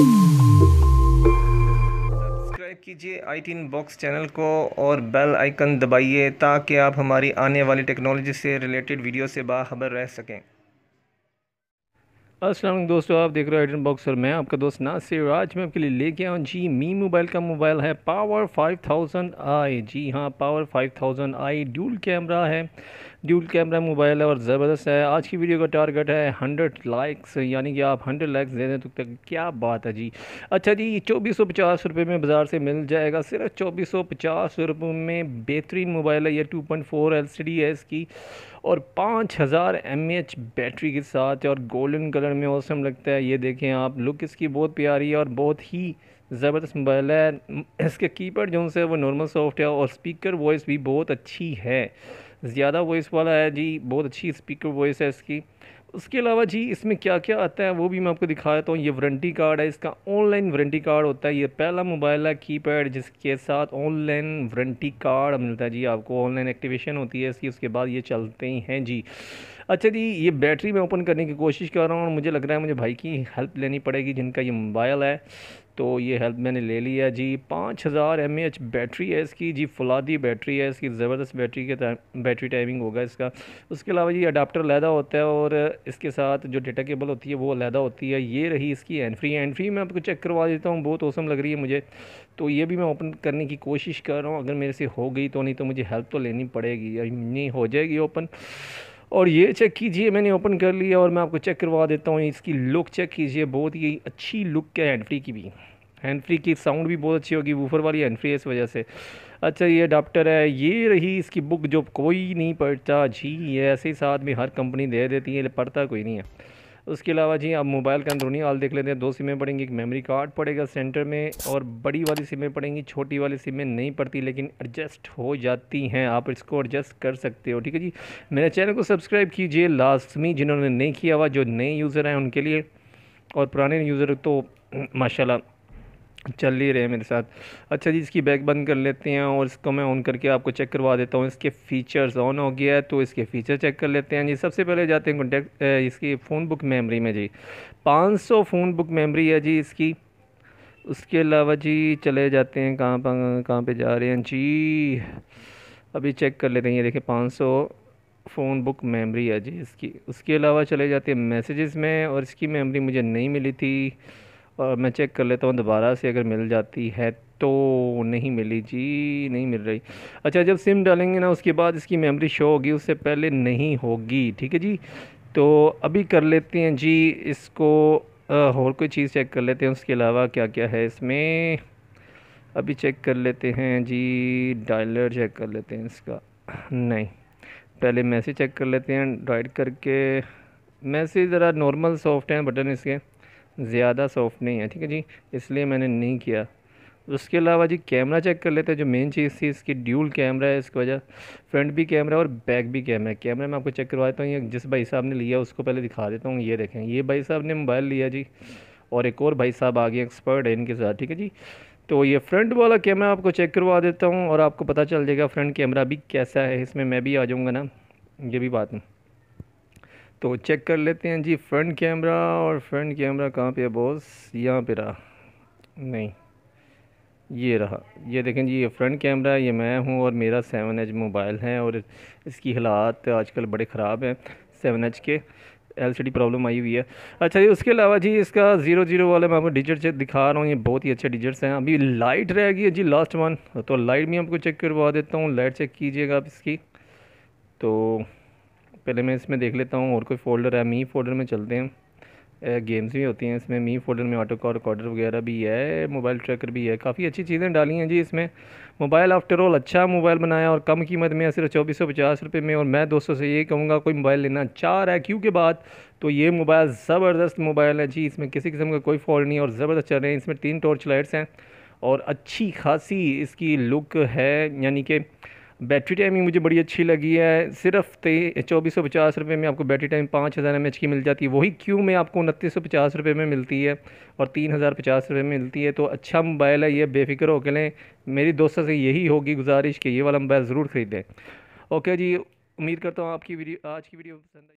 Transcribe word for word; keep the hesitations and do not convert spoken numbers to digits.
Subscribe कीजिए I T box channel को और बेल आइकन दबाइए ताकि आप हमारी आने वाली टेक्नोलॉजी से रिलेटेड वीडियो से बाखबर रह सकें। अस्सलाम वालेकुम दोस्तों, आप देख रहे हो आइटन बॉक्स और मैं आपका दोस्त नासिर। आज मैं आपके लिए लेके आया हूँ जी मी मोबाइल का मोबाइल है पावर फाइव थाउजेंड आई। जी हाँ, power five thousand I dual camera है, ड्यूल कैमरा मोबाइल है और ज़बरदस्त है। आज की वीडियो का टारगेट है हंड्रेड लाइक्स, यानी कि आप हंड्रेड लाइक्स दे दें तो तक क्या बात है जी। अच्छा जी, चौबीस सौ पचास रुपये में बाज़ार से मिल जाएगा, सिर्फ चौबीस सौ पचास रुपये में बेहतरीन मोबाइल है। ये two point four L C D है इसकी और पाँच हज़ार एम एच बैटरी के साथ है और गोल्डन कलर में औसम लगता है। ये देखें आप, लुक इसकी बहुत प्यारी है और बहुत ही ज़बरदस्त मोबाइल है। इसके कीपैड जो है वो नॉर्मल सॉफ्ट है और स्पीकर वॉइस भी बहुत अच्छी है, ज़्यादा वॉइस वाला है जी, बहुत अच्छी स्पीकर वॉइस है इसकी। उसके अलावा जी इसमें क्या क्या आता है वो भी मैं आपको दिखा देता हूँ। ये वारंटी कार्ड है, इसका ऑनलाइन वारंटी कार्ड होता है। ये पहला मोबाइल है कीपैड जिसके साथ ऑनलाइन वारंटी कार्ड मिलता है जी, आपको ऑनलाइन एक्टिवेशन होती है इसकी, उसके बाद ये चलते ही हैं जी। अच्छा जी, ये बैटरी मैं ओपन करने की कोशिश कर रहा हूँ और मुझे लग रहा है मुझे भाई की हेल्प लेनी पड़ेगी जिनका ये मोबाइल है, तो ये हेल्प मैंने ले लिया जी। पाँच हज़ार एम एच बैटरी है इसकी जी, फुलादी बैटरी है इसकी, ज़बरदस्त बैटरी के बैटरी टाइमिंग होगा इसका। उसके अलावा ये अडाप्टर लैदा होता है और इसके साथ जो डेटा केबल होती है वो लैदा होती है। ये रही इसकी हैंड फ्री, हैंड फ्री मैं आपको चेक करवा देता हूँ, बहुत औसम लग रही है मुझे। तो ये भी मैं ओपन करने की कोशिश कर रहा हूँ, अगर मेरे से हो गई तो, नहीं तो मुझे हेल्प तो लेनी पड़ेगी, या नहीं हो जाएगी ओपन। और ये चेक कीजिए, मैंने ओपन कर लिया और मैं आपको चेक करवा देता हूँ। इसकी लुक चेक कीजिए, बहुत ही अच्छी लुक है हैंड फ्री की भी, हैंड फ्री की साउंड भी बहुत अच्छी होगी, वूफर वाली हैंड फ्री है इस वजह से। अच्छा, ये अडाप्टर है, ये रही इसकी बुक जो कोई नहीं पढ़ता जी, ये ऐसे ही साथ में हर कंपनी दे देती है, पढ़ता कोई नहीं है। उसके अलावा जी आप मोबाइल का अंदरूनी हाल देख लेते हैं। दो सिमें पड़ेंगी, एक मेमोरी कार्ड पड़ेगा सेंटर में और बड़ी वाली सिमें पड़ेंगी, छोटी वाली सिमें नहीं पड़ती लेकिन एडजस्ट हो जाती हैं, आप इसको एडजस्ट कर सकते हो। ठीक है जी, मेरे चैनल को सब्सक्राइब कीजिए लाजमी, जिन्होंने नहीं किया हुआ, जो नए यूज़र हैं उनके लिए, और पुराने यूज़र तो माशाल्लाह चल ही रहे हैं मेरे साथ। अच्छा जी, इसकी बैक बंद कर लेते हैं और इसको मैं ऑन करके आपको चेक करवा देता हूँ। इसके फ़ीचर्स ऑन हो गया है तो इसके फ़ीचर चेक कर लेते हैं जी। सबसे पहले जाते हैं कॉन्टैक्ट इसकी फ़ोन बुक मेमोरी में जी, पाँच सौ फ़ोन बुक मेमोरी है जी इसकी। उसके अलावा जी चले जाते हैं, कहाँ पर कहाँ पे जा रहे हैं जी, अभी चेक कर लेते हैं। ये देखिए पाँच सौ फ़ोन बुक मेमोरी है जी इसकी। उसके अलावा चले जाते हैं मैसेजेस में और इसकी मेमोरी मुझे नहीं मिली थी और मैं चेक कर लेता हूँ दोबारा से, अगर मिल जाती है तो। नहीं मिली जी, नहीं मिल रही। अच्छा, जब सिम डालेंगे ना उसके बाद इसकी मेमोरी शो होगी, उससे पहले नहीं होगी। ठीक है जी, तो अभी कर लेते हैं जी इसको, आ, और कोई चीज़ चेक कर लेते हैं उसके अलावा क्या क्या है इसमें। अभी चेक कर लेते हैं जी, डायलर चेक कर लेते हैं इसका, नहीं पहले मैसेज चेक कर लेते हैं डाइट करके। मैसेज ज़रा नॉर्मल सॉफ्ट हैं बटन इसके, ज़्यादा सॉफ्ट नहीं है। ठीक है जी, इसलिए मैंने नहीं किया। उसके अलावा जी कैमरा चेक कर लेते हैं, जो मेन चीज़ थी इसकी ड्यूल कैमरा है, इसकी वजह फ्रंट भी कैमरा और बैक भी कैमरा है। कैमरा मैं आपको चेक करवा देता हूँ, ये जिस भाई साहब ने लिया उसको पहले दिखा देता हूँ। ये देखें, ये भाई साहब ने मोबाइल लिया जी और एक और भाई साहब आगे एक्सपर्ट है इनके साथ। ठीक है जी, तो ये फ्रंट वाला कैमरा आपको चेक करवा देता हूँ और आपको पता चल जाएगा फ्रंट कैमरा भी कैसा है। इसमें मैं भी आ जाऊँगा ना, ये भी बात नहीं, तो चेक कर लेते हैं जी फ्रंट कैमरा। और फ्रंट कैमरा कहाँ पे है बॉस, यहाँ पे रहा, नहीं ये रहा। ये देखें जी, ये फ्रंट कैमरा, ये मैं हूँ और मेरा सेवन एच मोबाइल है और इसकी हालात आजकल बड़े ख़राब हैं। सेवन एच के एलसीडी प्रॉब्लम आई हुई है। अच्छा जी, उसके अलावा जी इसका ज़ीरो ज़ीरो वाला मैं आपको डिजिट दिखा रहा हूँ, ये बहुत ही अच्छे डिजिट्स हैं। अभी लाइट रह गई है जी लास्ट वन, तो लाइट भी आपको चेक करवा देता हूँ। लाइट चेक कीजिएगा आप इसकी, तो पहले मैं इसमें देख लेता हूँ और कोई फ़ोल्डर है। मी फ़ोल्डर में चलते हैं, गेम्स भी होती हैं इसमें। मी फ़ोल्डर में ऑटो कॉल रिकॉर्डर वगैरह भी है, मोबाइल ट्रैकर भी है, काफ़ी अच्छी चीज़ें डाली हैं जी इसमें। मोबाइल आफ्टर ऑल अच्छा मोबाइल बनाया और कम कीमत में है, सिर्फ चौबीस सौ पचास रुपये में। और मैं दोस्तों से ये कहूँगा, कोई मोबाइल लेना चाह रहा है क्यू के बाद, तो ये मोबाइल ज़बरदस्त मोबाइल है जी। इसमें किसी किस्म का कोई फॉल्ट नहीं है और ज़बरदस्त चल रहे हैं। इसमें तीन टॉर्च लाइट्स हैं और अच्छी खासी इसकी लुक है, यानी कि बैटरी टाइमिंग मुझे बड़ी अच्छी लगी है। सिर्फ चौबीस सौ पचास रुपये में आपको बैटरी टाइम पाँच हज़ार एम एच की मिल जाती है, वही क्यू में आपको उनतीस सौ पचास रुपये में मिलती है और तीन हज़ार पचास रुपये में मिलती है। तो अच्छा मोबाइल है ये, बेफिक्र होकर लें। मेरी दोस्तों से यही होगी गुजारिश कि ये वाला मोबाइल ज़रूर ख़रीदें। ओके जी, उम्मीद करता हूँ आपकी वीडियो आज की वीडियो पसंद आई।